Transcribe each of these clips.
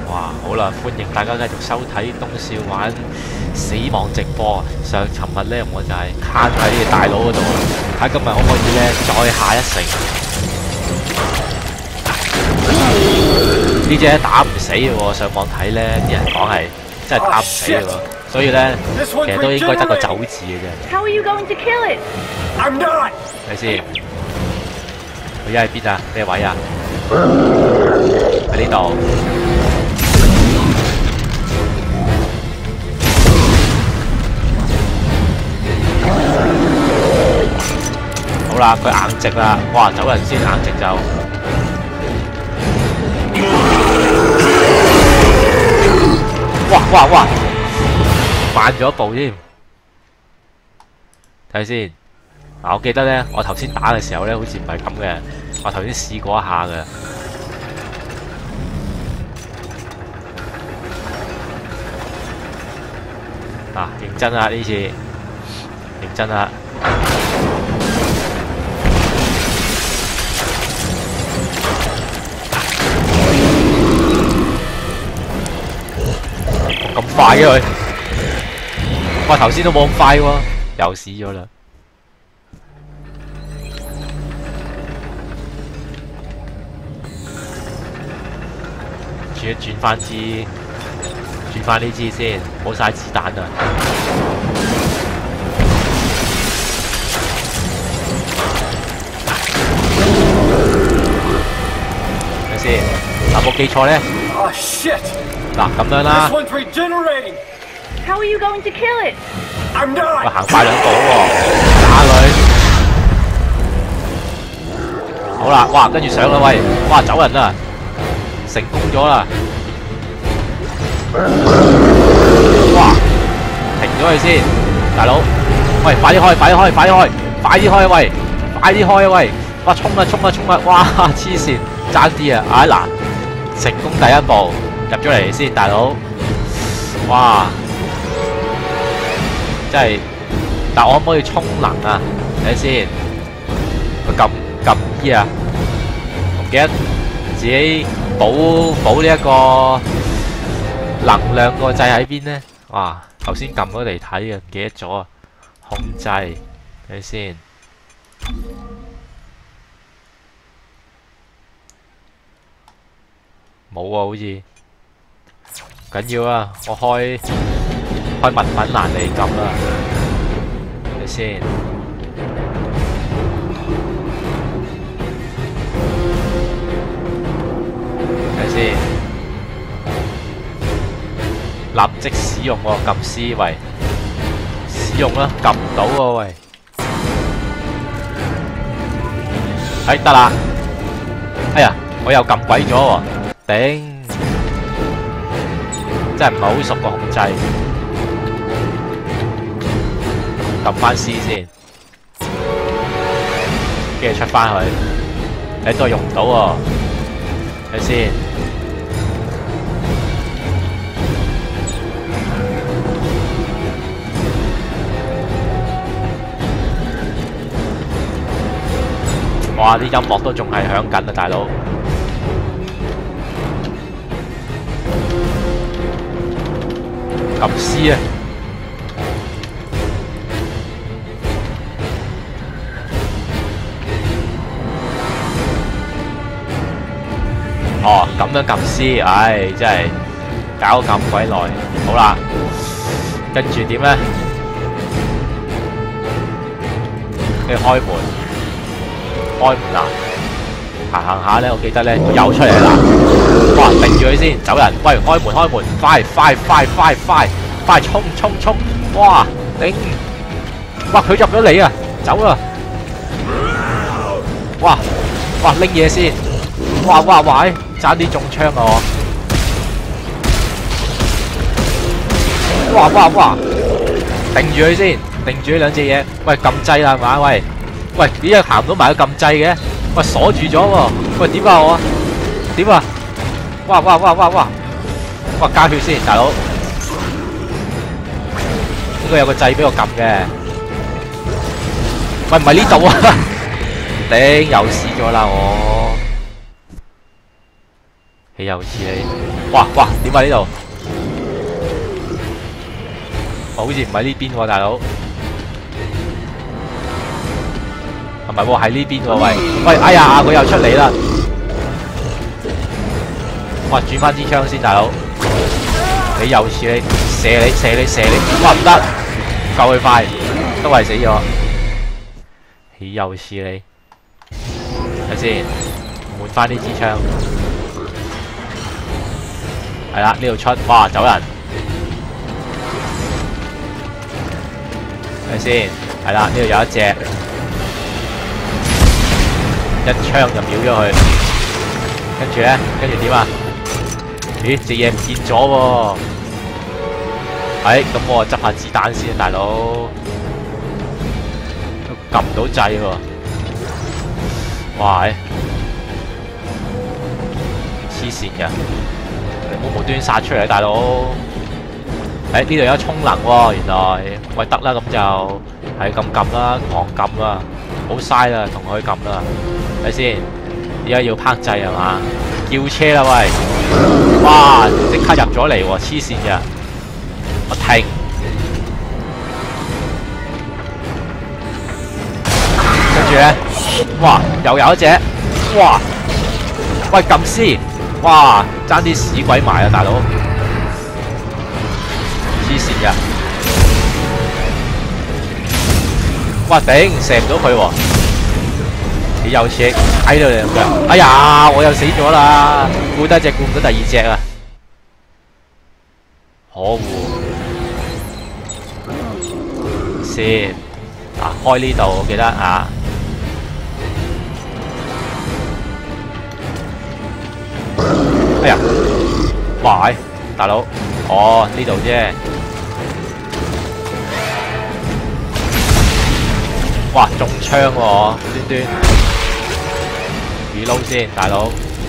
哇，好啦，歡迎大家繼續收睇東少玩死亡直播。尋日咧我就係卡咗喺呢個大佬嗰度，睇今日可唔可以咧再下一城。呢隻打唔死嘅喎，上網睇咧啲人講係真係打唔死嘅喎，所以咧其實都應該得個走字嘅啫。 How are you going to kill it? I'm not. 睇先，佢而家喺邊啊？咩位啊？喺呢度。好啦，佢硬直啦，哇！走人先，硬直就。哇！慢咗一步添。睇先，嗱，我記得咧，我頭先打嘅時候咧，好似唔係咁嘅。我頭先試過一下嘅。嗱，認真啦呢次，認真啦。咁快嘅佢，哇！頭先都冇咁快喎，又死咗啦。轉翻呢支先，唔好嘥子彈啊！睇先，嗱冇記錯咧。嗱咁樣啦。 How are you going to kill it? I'm 喂， not. 行快兩步喎，打佢。好啦，哇，跟住上啦喂，哇，走人啦，成功咗啦。哇，停咗佢先，大佬。喂，快啲開，快啲開，快啲開，快啲開喂，快啲開喂！哇，衝啊衝啊衝啊！哇，黐線，爭啲啊！啊嗱，成功第一步入咗嚟先，大佬。哇！真係，但我可唔可以充能啊？睇先，佢撳 E 啊，唔記得自己補呢一個能量個掣喺邊呢？哇！頭先撳咗嚟睇嘅，唔記得咗啊！控制，睇先，冇啊，好似緊要啊！我開物品欄嚟撳啦，睇先。睇先，立即使用喎，撳 C 喂，使用啦，撳唔到喎喂。哎，得啦！哎呀，我又撳鬼咗喎，頂！真係唔係好熟個控制。撳翻 C 先，跟住出翻去，你都係用唔到喎，睇先。哇！啲音樂都仲係響緊啊，大佬。撳 C 啊！哦，咁樣撳 C， 唉，真係搞咁鬼耐。好啦，跟住點咧？跟住開門，開門啊！行下咧，我記得咧，佢又出嚟啦。哇，定住佢先，走人！喂，開門，快，衝！哇，頂！哇，佢入咗嚟啊，走啦！哇，拎嘢先！哇，爭啲中槍啊我！哇，定住佢先，定住呢兩隻嘢。喂，撳掣啦係嘛？喂，點解行唔到埋去撳掣嘅？喂，鎖住咗喎！喂，點啊我？點啊？哇，加血先，大佬。應該有個掣俾我撳嘅。喂，唔係呢度啊！頂，又試咗啦我。 豈有此理！哇哇，點啊呢度？好似唔係呢邊喎，大佬。係咪喎？喺呢邊喎，喂喂，哎呀，佢又出嚟啦！哇，轉翻支槍先，大佬。豈有此理！射你射你射你！哇，唔得，救佢快，都係死咗。豈有此理！睇先，換翻呢支槍。係啦，呢度出，哇，走人。睇先，係啦，呢度有一隻，一槍就秒咗佢。跟住咧，跟住點啊？咦，隻嘢唔見咗喎！咁我執下子彈先，大佬。都撳唔到掣喎！哇！黐線嘅，你唔好無端殺出嚟，大佬。呢度有充能喎，原來。喂，得啦，咁就係咁撳啦，狂撳啦，唔好嘥啦，同佢撳啦。睇先，而家要拍掣係嘛？叫車啦喂！哇，即刻入咗嚟喎，黐線嘅。我停。跟住咧，哇，又有一隻，哇！喂，撳 C， 哇，爭啲屎鬼埋啊，大佬！黐線嘅。哇，頂，射唔到佢喎。你有車喺度嚟嘅，哎呀，我又死咗啦！顧得一隻顧唔到第二隻啊！可惡！先開呢度，記得啊！哎呀，哇！大佬，哦呢度啫。哇，中槍喎，端端。reload 先，大佬。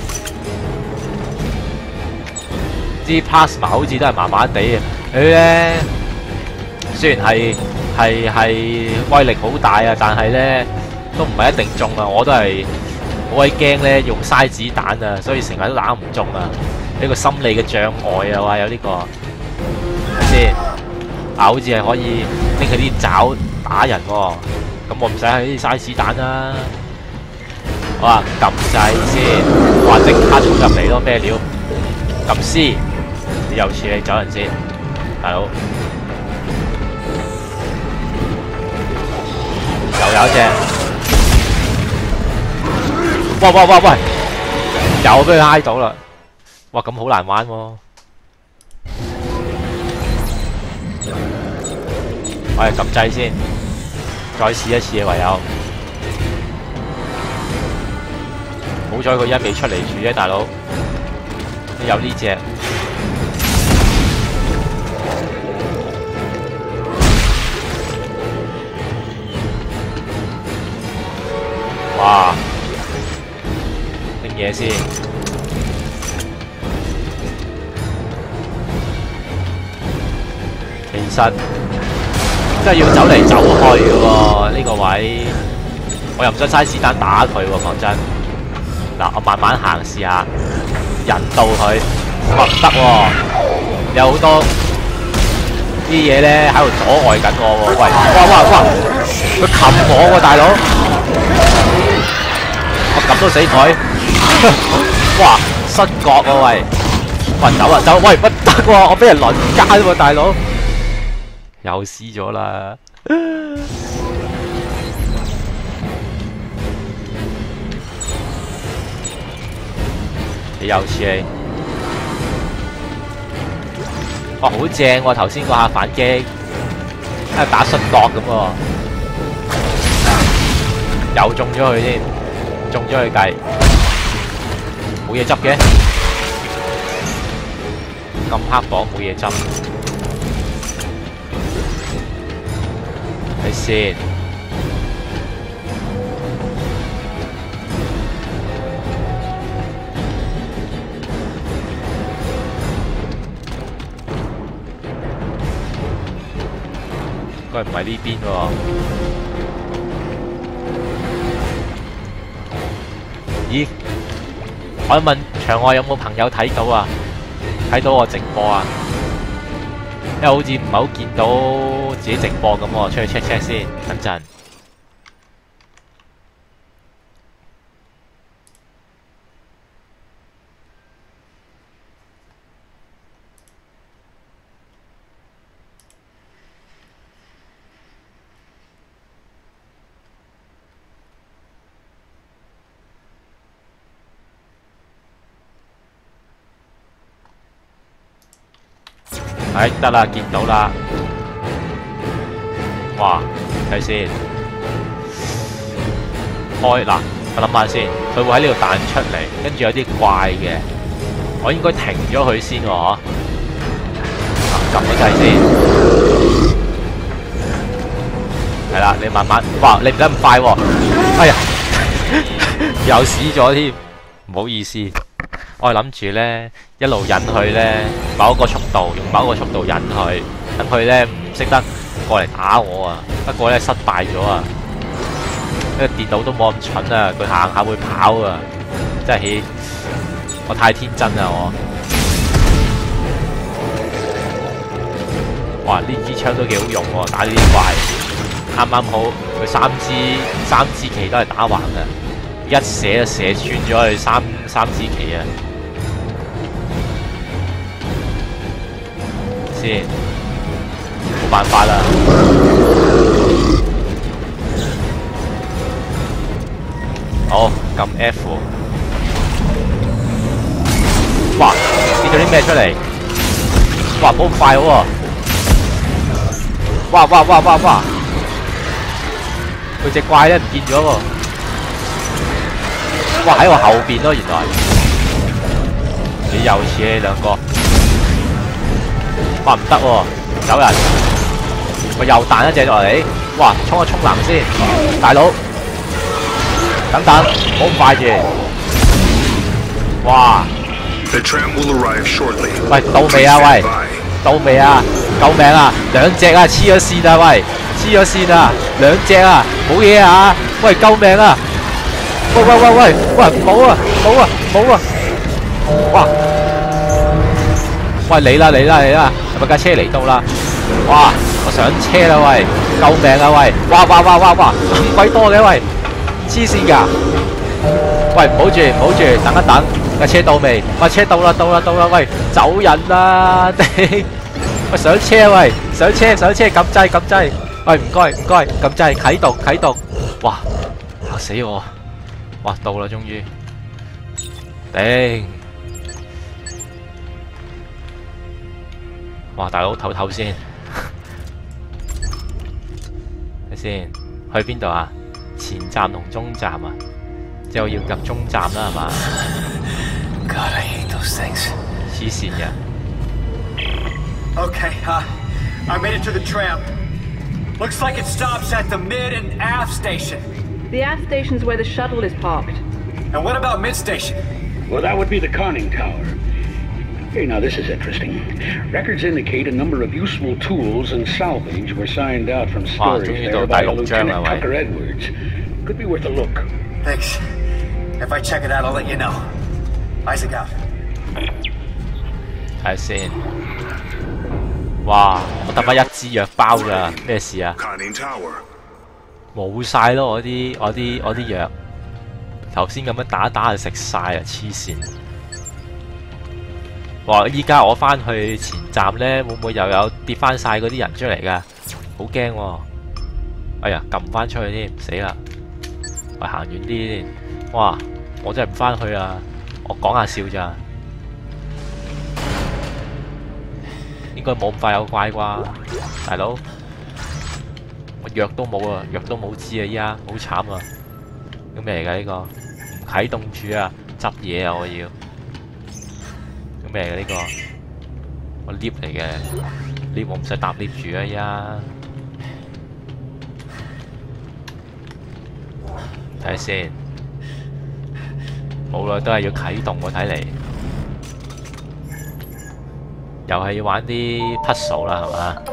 啲 plasma 好似都係麻麻地嘅，佢咧雖然係威力好大啊，但係咧都唔係一定中啊！我都係好鬼驚咧，用嘥子彈啊，所以成日都打唔中啊！呢個心理嘅障礙啊，話有呢個睇先好似係可以拎佢啲爪打人喎，咁我唔使喺呢啲嘥子彈啦。好啊，撳掣先，哇！即刻衝入嚟咯，咩料？撳 C， 你又似你走人先，大佬。又有一隻，哇哇哇喂！又俾佢挨到啦！哇，咁好難玩喎。我哋撳掣先，再試一次唯有。好彩佢一未出嚟住啫，大佬。有呢隻。哇！拎嘢先。其實真係要走嚟走去嘅喎，呢個位我又唔想嘥子彈打佢喎，講真。嗱，我慢慢行試下，引導佢。哇，唔得喎，有好多啲嘢咧喺度阻礙緊我喎。喂，哇哇哇！佢擒我喎，大佬！我撳到死佢！哇，失覺喎喂！喂，走啊走！喂，乜得喎？我俾人輪奸喎，大佬！又輸咗啦！你又似你，哇，好正喎！頭先嗰下反擊，喺度打摔角咁喎，又中咗佢添，中咗佢計，冇嘢執嘅，咁黑榜冇嘢執。睇先，應該唔係呢邊喎。咦？我問長場外有冇朋友睇到啊？睇到我直播啊？因為好似唔係好見到自己直播咁喎，出去 check check 先，等陣。係得啦，見到啦。哇，睇先。開嗱，我諗下先，佢會喺呢度彈出嚟，跟住有啲怪嘅，我應該停咗佢先喎，撳個掣先。係啦，你慢慢，哇，你唔得咁快喎。哎呀，又屎咗添，唔好意思。我係諗住咧，一路引佢咧，某一個速度，用某一個速度引佢，等佢咧唔識得過嚟打我啊！不過咧失敗咗啊！因為電腦都冇咁蠢啊，佢行下會跑啊！真係我太天真啦我！哇！呢支槍都幾好用喎，打呢啲怪，啱啱好佢三支旗都係打橫嘅，一射就射穿咗佢三支旗啊！先，冇辦法啦。好，撳 F。哇！跌咗啲咩出嚟？哇！冇咁快喎！哇！佢隻怪咧唔見咗喎！哇！喺我後邊咯，原來。你又似你兩個。哇唔得喎，走人！我又彈一隻落嚟，哇！衝個衝藍先，大佬，等等，唔好咁快住！哇！喂，到未啊？喂，到未啊？救命啊！兩隻啊，黐咗線啊！喂，黐咗線啊！兩隻啊，冇嘢啊！喂，救命啊！喂，唔好啊！哇！喂，嚟啦！係咪架車嚟到啦？哇！我上車啦喂！救命啊喂！哇！咁鬼多嘅喂！黐線㗎！喂，唔好住，等一等，架車到未？哇！車到啦！喂，走人啦！頂！喂，上車喂！上車！撳掣！喂，唔該，撳掣，啟動！哇！嚇死我！哇！到啦，終於！頂！哇！大佬唞先，睇先去邊度啊？前站同中站啊，之後要入中站啦，係嘛？黐線嘅。 Okay, I made it to the tram. Looks like it stops at the mid and aft station. The aft station's where the shuttle is parked. And what about mid station? Well, that would be the conning tower. Okay, now this is interesting. Records indicate a number of useful tools and salvage were signed out from storage there by a Lieutenant Tucker Edwards. Could be worth a look. Thanks. If I check it out, I'll let you know. Isaac out. 睇下先。哇！我得返一支藥包咋？咩事啊？冇晒咯！我啲藥，頭先咁樣打就食晒啊！黐線！哇！依家我翻去前站咧，會唔會又有跌翻晒嗰啲人出嚟㗎？好驚喎！哎呀，撳翻出去添，死啦！喂，行遠啲先。哇！我真係唔翻去啊！我講下笑咋。應該冇咁快有怪啩，大佬。我藥都冇啊，藥都冇支啊，依家好慘啊！咁咩嚟㗎呢個？唔啟動住啊，執嘢啊我要。咁咩嚟㗎呢個？我 lift 嚟嘅 ，lift 我唔使搭 lift 住啊依家。睇下先，冇啦，都係要啟動喎，睇嚟。又係要玩啲 puzzle 啦，係嘛？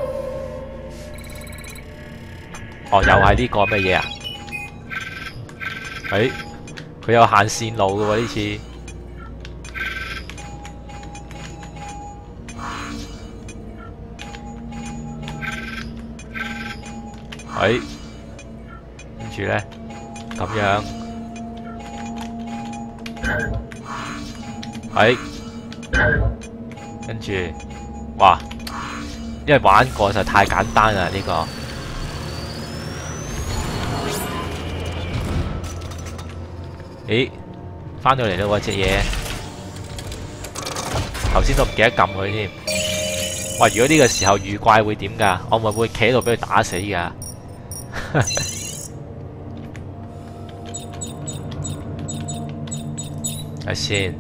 哦，又係呢個咩嘢啊？佢有限線路嘅喎呢次。 喂，跟住咧咁樣，喂，跟住，哇！因為玩過實在太簡單啦呢個。咦，翻到嚟啦喎隻嘢，頭先都唔記得撳佢添。哇！如果呢個時候遇怪會點㗎？我咪會企喺度俾佢打死㗎。睇先，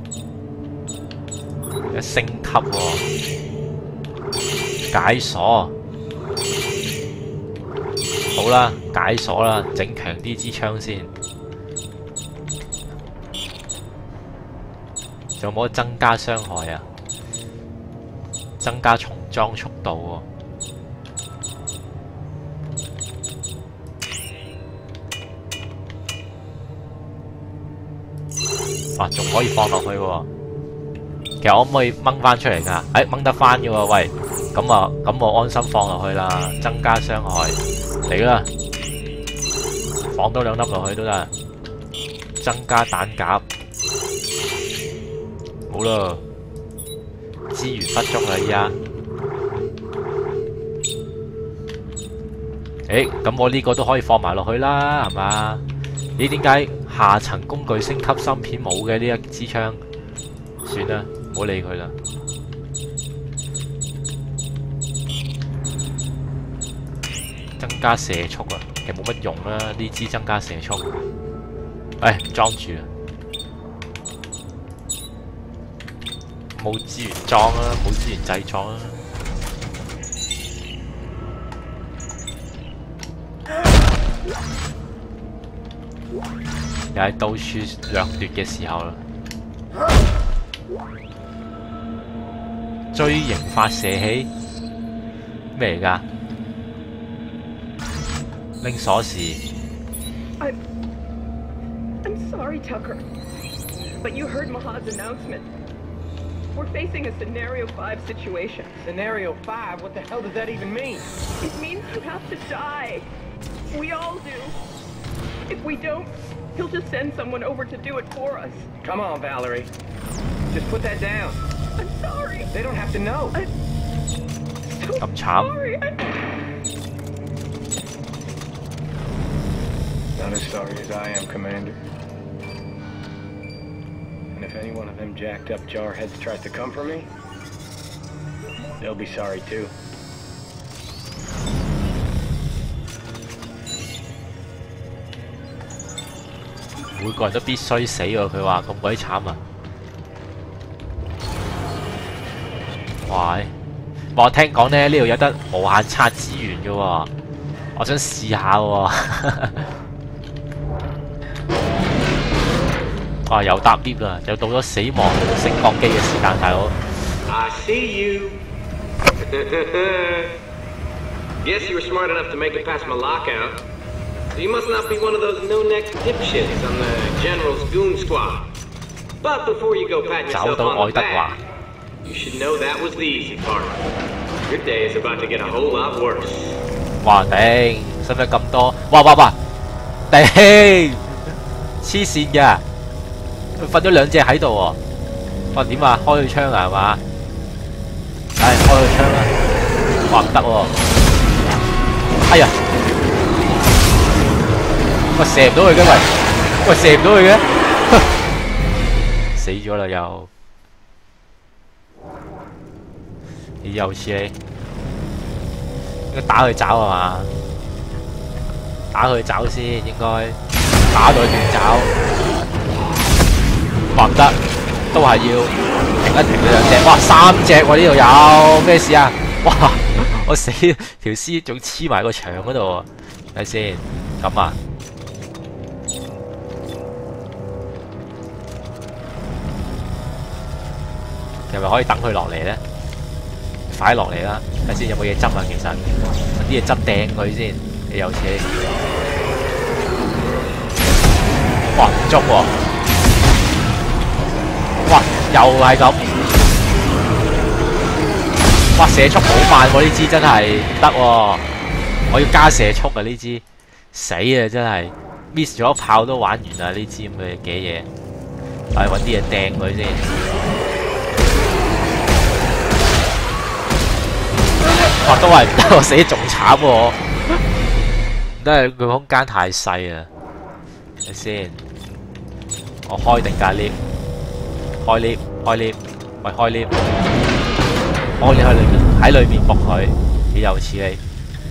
一升級喎，解鎖。好啦，解鎖啦，整強啲支槍先。仲有冇得增加傷害啊？增加重裝速度喎。啊，仲可以放落去喎。其實我可唔可以掹翻出嚟㗎？掹得翻嘅喎。喂，咁我安心放落去啦。增加傷害，嚟啦，放多2粒落去都得。增加彈夾，冇啦，資源不足啦依家。咁我呢個都可以放埋落去啦，係嘛？咦，點解下層工具升級芯片冇嘅呢一支槍？算啦，唔好理佢啦。增加射速啊，其實冇乜用啦，呢支增加射速。唔裝住啦，冇資源裝啦，冇資源製作啦。又係到處掠奪嘅時候啦。錐形發射器咩嚟㗎？拎鎖匙。 I'm sorry, Tucker, but you heard Mahad's announcement. We're facing a Scenario 5 situation. Scenario 5? What the hell does that even mean? It means you have to die. We all do. If we don't, he'll just send someone over to do it for us. Come on, Valerie. Just put that down. I'm sorry. They don't have to know. I'm so 咁慘。 sorry. Not as sorry as I am, Commander. And if any one of them jacked up jarheads tries to come for me, they'll be sorry too. 每個人都必須死喎，佢話咁鬼慘啊！哇！我聽講咧呢度有得無限刷資源嘅喎，我想試下喎。哇！又搭 lift 啦，又到咗死亡升降機嘅時間，大佬。 I see you. Guess you were smart enough to make it past my lockout. So you must not be one of those no-neck dipshits on the General's goon squad. But before you go pat yourself on the back, you should know that was the easy part. Your day is about to get a whole lot worse. 哇頂，使唔使咁多？哇！頂，黐線㗎！佢瞓咗2隻喺度喎。哇點啊？開佢槍啊係嘛？開佢槍啦！哇唔得喎！哎呀！喂射唔到佢嘅喂射唔到佢嘅，死咗啦又！你又似你，應該打佢爪係嘛？打佢爪先應該，打到佢斷爪。哇唔得，都係要停一停2隻，哇3隻喎呢度有咩事啊？哇我死條屍仲黐埋個牆嗰度喎，睇先咁啊！係咪可以等佢落嚟咧？快落嚟啦！睇先有冇嘢執啊？其實啲嘢執掟佢先，你有車。哇唔中喎！哇又係咁！哇射速好慢喎，呢支真係唔得喎！ 我要加射速啊！呢支死啊！真係 miss 咗炮都玩完啦！呢支咁嘅嘢，係揾啲嘢掟佢先。哇！都係唔得，我死得仲慘喎！唔得，佢空間太細啊！睇先，我開定架 lift， 開 lift， 開 lift， 喂開 lift， 開 lift 喺裏面仆佢，幾有似你。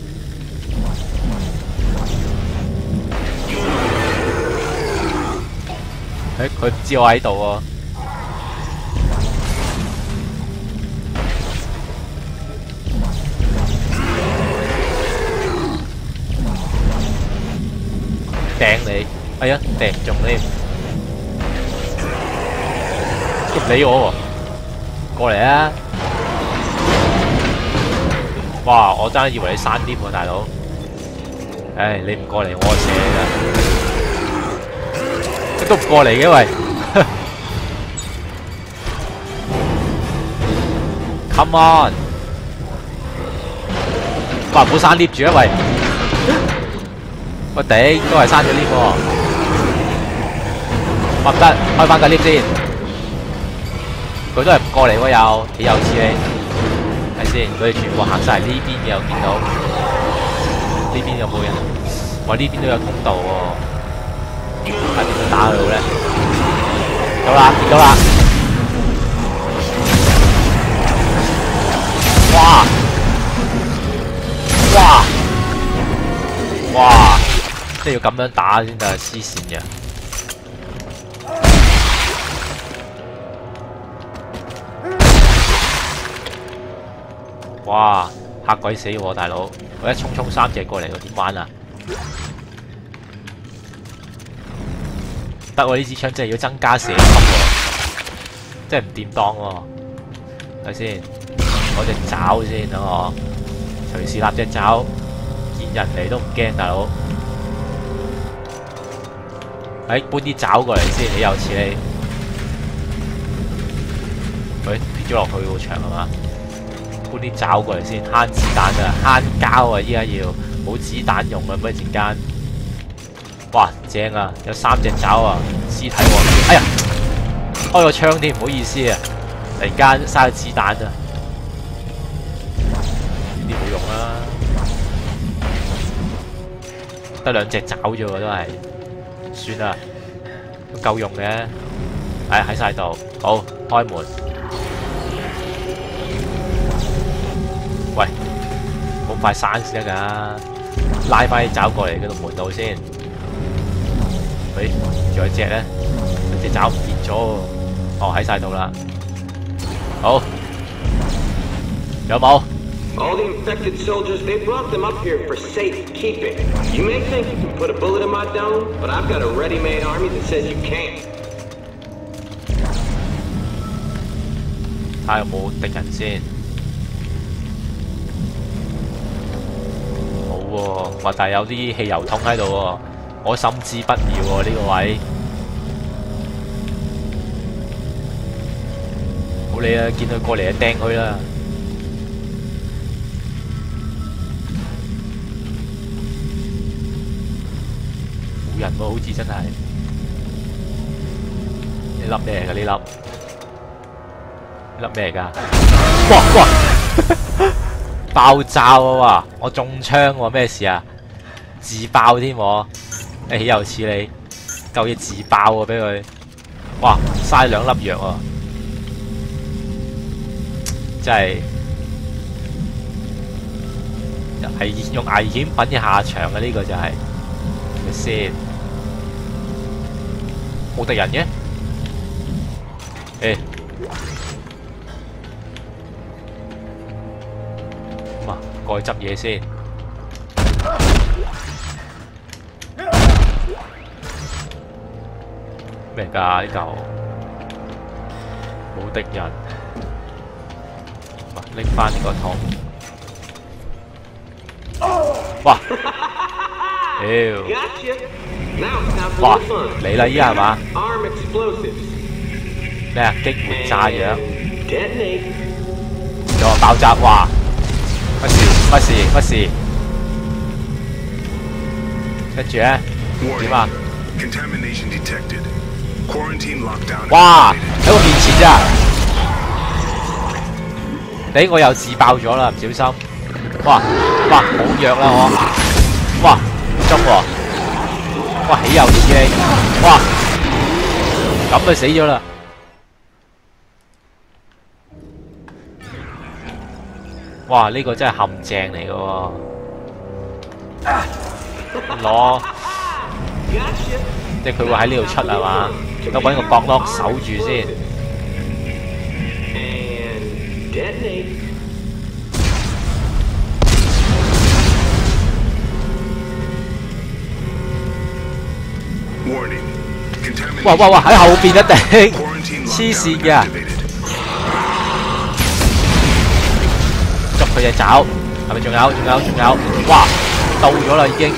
佢唔知我喺度喎。掟你，哎呀，掟唔中添，都唔理我喎，過嚟啊！哇，我真係以為你山添喎，大佬。唉，你唔過嚟，我射你啦。都唔過嚟嘅喂，Come on！ 哇，唔好閂 lift 住啊喂！我頂，都係閂咗 lift 喎。唔得，開翻個 lift 先。佢都係唔過嚟喎，又幾有似你。睇先，佢哋全部行晒嚟呢邊嘅，我見到。呢邊有冇人？哇，呢邊都有通道喎。喺邊度打佢好咧？見到啦，見到啦！哇！哇！哇！即係要咁樣打先得，黐線嘅。哇！嚇鬼死我大佬！我一衝3隻過嚟，我點玩啊？得喎，呢支槍真係要增加射速喎，真係唔掂當喎。睇先，攞隻爪先，等我隨時立隻爪，見人嚟都唔驚，大佬。搬啲爪過嚟先，你又似你。喂，撇咗落去好長係嘛？搬啲爪過嚟先，慳子彈啊，慳膠啊！依家要冇子彈用啊，乜陣間。哇，正啊！有3隻爪啊，屍體喎！哎呀，開個槍添，唔好意思啊，突然間嘥個子彈啊！呢啲冇用啦，得2隻爪啫喎，都係算啦，都夠用嘅。唉，喺晒度，好開門。喂，好快閂先得㗎，拉翻啲爪過嚟嗰度門度先。喂，仲有隻咧，隻爪唔見咗喎。哦，喺晒度啦。好，有冇 All the infected soldiers, they brought them up here for safekeeping. You may think you can put a bullet in my dome, but I've got a ready-made army that says you can't. 睇下有冇敵人先。冇喎，話但係有啲汽油桶喺度喎。我心知不妙喎，呢個位，冇理啦，見佢過嚟就掟佢啦。冇人喎，好似真係。呢粒咩嚟㗎？呢粒咩嚟㗎？哇哇！爆炸喎！哇！我中槍喎，咩事啊？自爆添喎！誒又似你，夠嘢自爆喎俾佢，哇！嘥2粒藥喎，真係用危險品嘅下場啊！呢個就係咪先？冇敵人嘅，誒，咁啊，過去執嘢先。咩㗎呢嚿？冇敵人，拎翻呢個桶。哇！屌！哇！嚟啦依家係嘛？咩啊？激活炸藥。又話爆炸！哇！乜事？乜事？乜事？ 跟住咧點啊？ Contamination detected. Quarantine lockdown. 哇！喺我面前咋？頂我又自爆咗啦，唔小心。哇！哇！好弱啦我。哇！中喎！哇！豈有此理！哇！咁就死咗啦！哇！呢個真係陷阱嚟嘅喎。攞，即係佢會喺呢度出係嘛？咁揾個角落守住先。哇哇哇！喺後邊一定黐線嘅，捉佢隻爪，係咪仲有？哇！到咗啦已經。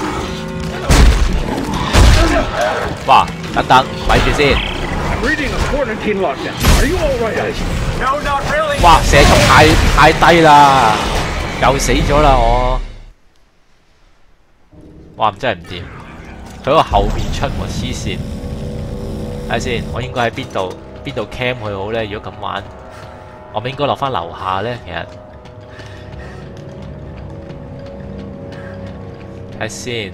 哇！等等，咪住先。哇！射速太低啦，又死咗啦我。哇！真係唔掂，佢喺個後面出喎，黐線。睇下先，我應該喺邊度 cam 佢好咧？如果咁玩，我咪應該落翻樓下咧？其實睇下先。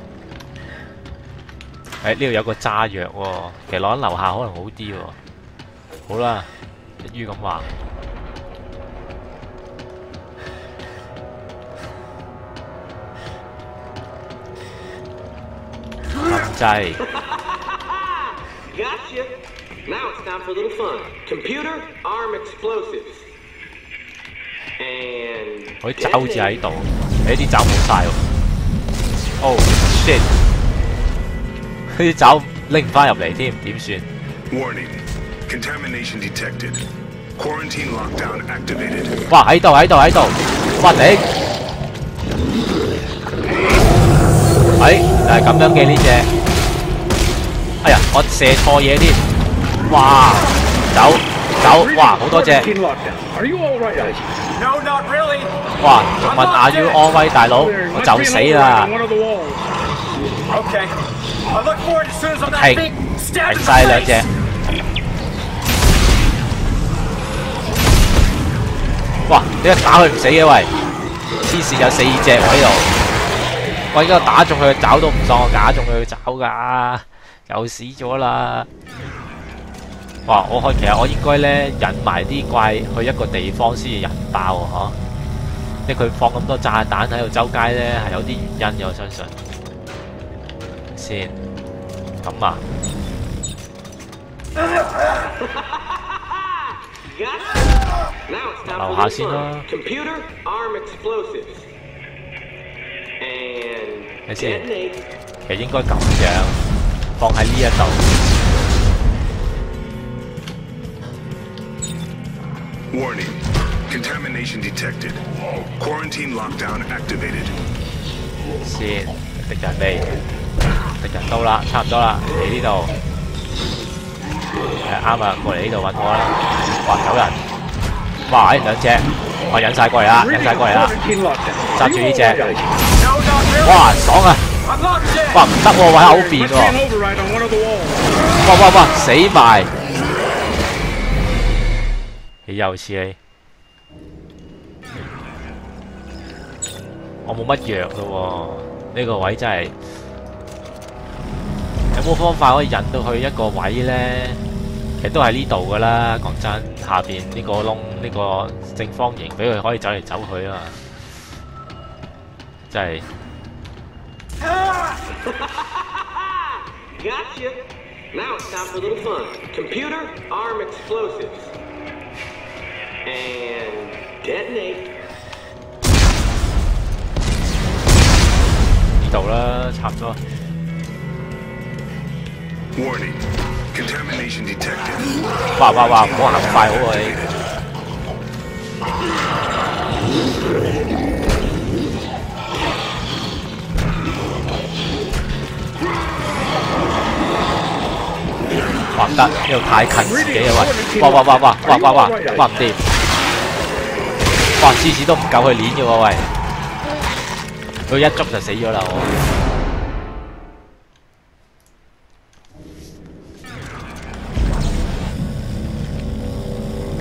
呢度有個炸藥喎，其實落緊樓下可能好啲喎。好啦，一於咁話。撳掣。 Gotcha. Now it's time for a little fun. Computer, arm explosives. And 我啲爪好似喺度，啲爪冇晒喎。Oh shit！ 啲爪拎唔翻入嚟添，點算 ？Warning. Contamination detected. Quarantine lockdown activated. 哇！喺度！哇頂！就係咁樣嘅呢隻。哎呀！我射錯嘢添。哇！走！哇！好多隻。哇！仲問 Are you all right 大佬？我就死啦！停晒兩隻。哇！點解打佢唔死嘅喂？黐線有4隻喺度。我而家打中佢嘅爪都唔當我打中佢嘅爪㗎。又死咗啦！哇！其實我應該咧引埋啲怪去一個地方先至引爆喎，即係佢放咁多炸彈喺度周街咧，係有啲原因嘅，我相信。先咁啊！樓下先啦。睇先，其實應該咁樣。放喺呢一度。 Warning. Contamination detected. Quarantine lockdown activated. 先，敵人嚟，敵人到啦，差唔多啦，嚟呢度。啱啊，過嚟呢度揾我啦。哇，有人！哇，兩隻，我引晒過嚟啦，揸住呢隻。哇，爽啊！哇唔得喎，位喺後邊喎！哇！死埋！豈有此理！我冇乜藥咯喎，呢個位真係有冇方法可以引到去一個位咧？其實都係呢度噶啦，講真，下邊呢個窿，呢個正方形俾佢可以走嚟走去啊！真係。 Gotcha. Now it's time for a little fun. Computer, arm explosives. And detonate. 呢度啦，差唔多。 Warning. Contamination detected. 哇！唔好行咁快好喎你。哇唔得，呢度太近自己啊喂！哇唔掂！哇芝士都唔夠佢鏈嘅喎喂，佢一捉就死咗啦我。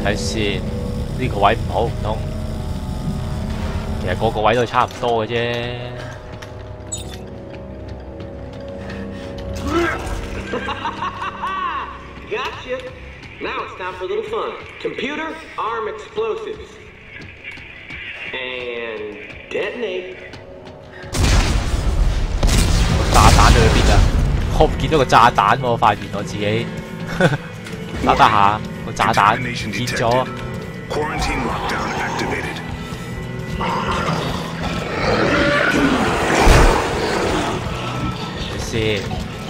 睇先，呢個位唔好唔通？其實個個位都係差唔多嘅啫。 Gotcha. Now it's time for a little fun. Computer, arm explosives. And detonate. 炸彈去邊啊？我唔見到個炸彈喎，發現我自己打得下個炸彈唔見咗。 Quarantine lockdown activated. 先。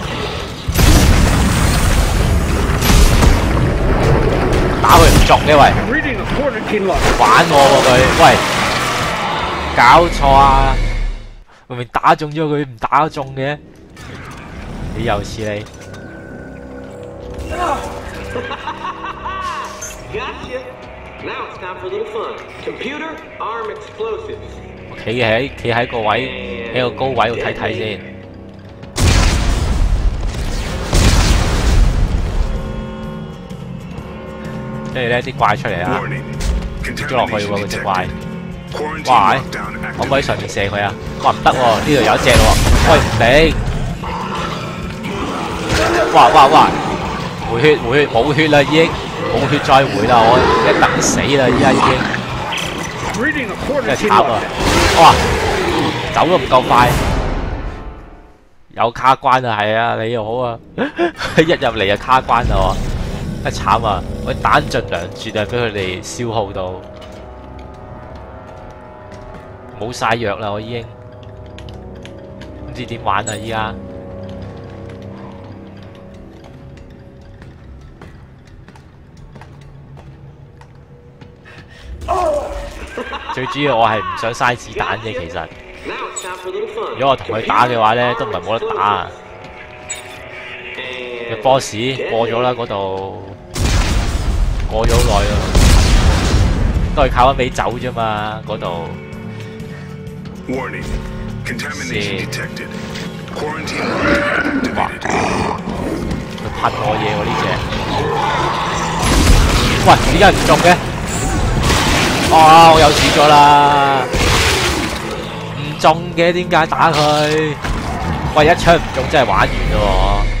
打佢唔中嘅喂，玩我喎佢，喂，搞錯啊！明明打中咗佢，唔打得中嘅，你又似你。 Gotcha. Now it's time for a little fun. Computer, arm explosives. 我企喺個位，喺個高位度睇睇先。跟住咧啲怪出嚟啦，跌咗落去喎嗰隻怪。哇！可唔可以上面射佢啊？哇唔得喎，呢度有一隻喎。喂唔俾！哇！回血冇血啦已經，冇血再回啦，我一等死啦依家已經。真係慘啊！哇！走都唔夠快，有卡關啊係啊，你又好啊，一入嚟就卡關啦喎。真係慘啊！我彈盡糧絕啊，俾佢哋消耗到冇晒藥啦，我已經唔知點玩啊！依家最主要我係唔想嘥子彈啫，其實如果我同佢打嘅話咧，都唔係冇得打啊！個 boss 過咗啦，嗰度過咗好耐啦，都係靠一味走啫嘛，嗰度。 Warning. Contamination detected. Quarantine lockdown activated. 佢噴我嘢喎呢隻。喂，點解唔中嘅？我有錢咗啦！唔中嘅點解打佢？喂，一槍唔中真係玩完咯喎！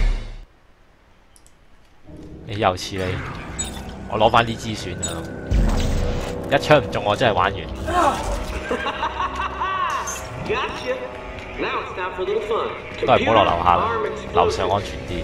你又似你，我攞翻呢支算啦。一槍唔中我真係玩完。都係唔好落樓下啦，樓上安全啲。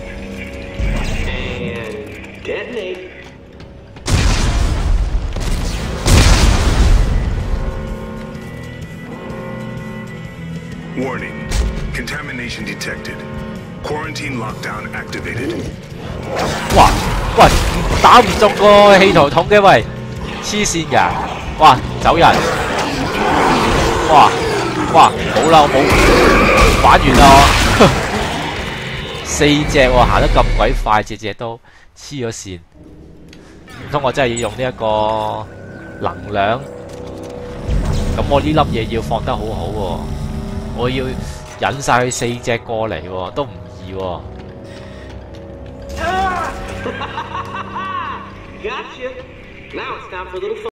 Warning. Contamination detected. Quarantine lockdown activated. 哇！喂，打唔中個氣球筒嘅喂，黐線㗎！哇，走人！哇！冇啦，我冇玩完啦我。4隻喎，行得咁鬼快，隻都黐咗線。唔通我真係要用呢一個能量？咁我呢粒嘢要放得好好喎，我要引晒佢4隻過嚟喎，都唔易喎。 Gotcha. Now it's time for a little fun.